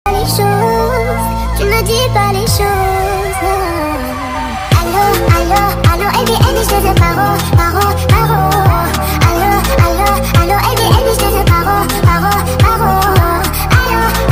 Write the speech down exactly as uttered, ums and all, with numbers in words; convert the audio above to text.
Les choses, tu ne dis pas les choses. Allô, allô, allô, Eddie, Eddie, je te parle.